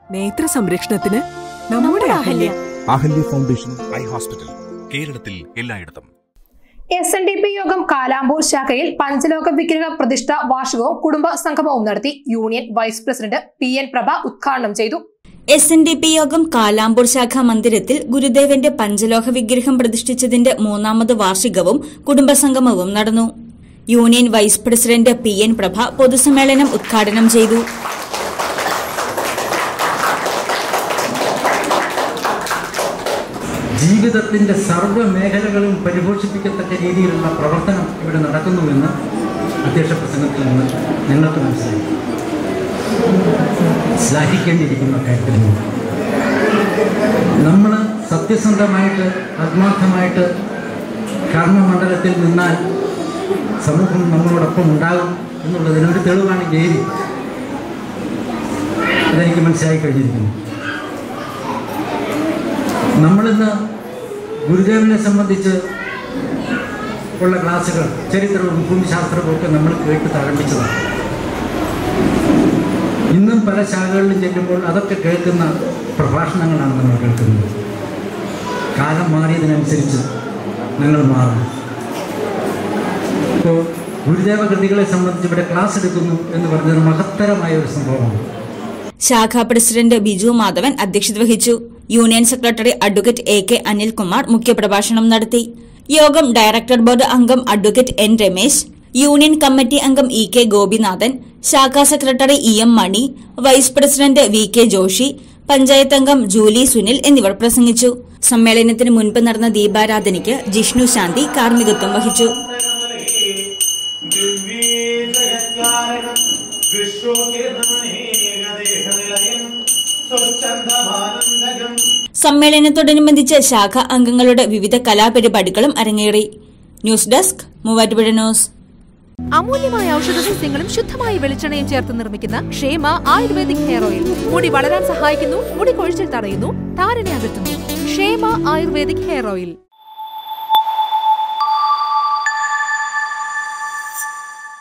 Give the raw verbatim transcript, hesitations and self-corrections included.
നേത്ര സംരക്ഷണത്തിന് നമ്മുടെ Ahalya. Ahalya foundation eye hospital, കേരളത്തിൽ എല്ലായിടത്തും. എസ് എൻ ഡി പി യോഗം കാലാമ്പൂർ ശാഖയിൽ പഞ്ചലോക വിഗ്രഹ പ്രതിഷ്ഠ വാർഷികവും കുടുംബ സംഗമവും നടത്തി. Union vice president P N Prabha ഉദ്ഘാടനം ചെയ്തു. എസ് എൻ ഡി പി യോഗം കാലാമ്പൂർ ശാഖാ മന്ദിരത്തിൽ ഗുരുദേവന്റെ പഞ്ചലോഹ വിഗ്രഹം പ്രതിഷ്ഠിച്ചതിന്റെ മൂന്നാമത് വാർഷികവും കുടുംബസംഗമവും നടന്നു. Union vice president P N Prabha പൊതുസമ്മേളനം ഉദ്ഘാടനം ചെയ്തു. ജീവിതത്തിന്റെ സർവ്വ മേഖലകളും പരിപോഷിപ്പിക്കത്തക്ക രീതിയിലുള്ള പ്രവർത്തനം ഇവിടെ നടക്കുന്നുവെന്ന് അധ്യക്ഷ പ്രസംഗത്തിൽ നിന്ന് ഞങ്ങൾക്ക് മനസ്സിലായി. ശ്ലാഘിക്കേണ്ടിയിരിക്കുന്ന കാര്യത്തിൽ നമ്മൾ സത്യസന്ധമായിട്ട് ആത്മാർത്ഥമായിട്ട് കർമ്മമണ്ഡലത്തിൽ നിന്നാൽ സമൂഹം നമ്മളോടൊപ്പം ഉണ്ടാകും എന്നുള്ളതിനൊരു തെളിവാണ് ജയിലി. അതെനിക്ക് മനസ്സിലായി കഴിഞ്ഞിരിക്കുന്നു. നമ്മളിന്ന് ഗുരുദേവനെ സംബന്ധിച്ച് ഉള്ള ക്ലാസ്സുകൾ, ചരിത്രവും ഭൂമിശാസ്ത്രവും ഒക്കെ നമ്മൾ കേട്ട് താരംഭിച്ചതാണ്. ഇന്നും പല ശാഖകളിലും ചെല്ലുമ്പോൾ അതൊക്കെ കേൾക്കുന്ന പ്രഭാഷണങ്ങളാണ് നമ്മൾ കേൾക്കുന്നത്. കാലം മാറിയതിനനുസരിച്ച് ഞങ്ങൾ മാറും. ഇപ്പോൾ ഗുരുദേവ കൃതികളെ സംബന്ധിച്ച് ഇവിടെ ക്ലാസ് എടുക്കുന്നു എന്ന് പറഞ്ഞത് മഹത്തരമായ ഒരു സംഭവമാണ്. ശാഖാ പ്രസിഡന്റ് ബിജു മാധവൻ അധ്യക്ഷത വഹിച്ചു. Union secretary advocate A K Anilkumar മുഖ്യപ്രഭാഷണം നടത്തി. യോഗം ഡയറക്ടർ ബോർഡ് അംഗം advocate N Ramesh, union committee അംഗം ഇ കെ ഗോപിനാഥൻ, ശാഖാ secretary E M Mani, vice president V K Joshi, panchayat അംഗം ജൂലി സുനിൽ എന്നിവർ പ്രസംഗിച്ചു. സമ്മേളനത്തിന് മുൻപ് നടന്ന ദീപാരാധനയ്ക്ക് ജിഷ്ണു ശാന്തി കാർമ്മികത്വം വഹിച്ചു. സമ്മേളനത്തോടനുബന്ധിച്ച് ശാഖ അംഗങ്ങളുടെ വിവിധ കലാപരിപാടികളും അരങ്ങേറി. News desk Muvattupuzha news. അമൂല്യമായ ഔഷധ സസ്യങ്ങളും ശുദ്ധമായ വെളിച്ചെണ്ണയും ചേർത്ത് നിർമ്മിക്കുന്ന ക്ഷേമ ആയുർവേദിക് ഹെയർ ഓയിൽ മുടി വളരാൻ സഹായിക്കുന്നു, മുടി കൊഴിച്ചിൽ തടയുന്നു, താരനെ അകറ്റുന്നു. ക്ഷേമ ആയുർവേദിക് ഹെയർ ഓയിൽ.